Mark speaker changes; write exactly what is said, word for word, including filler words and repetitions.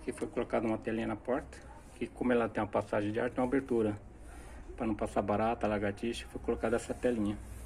Speaker 1: aqui foi colocada uma telinha na porta, que como ela tem uma passagem de ar, tem uma abertura para não passar barata, lagartixa, foi colocada essa telinha.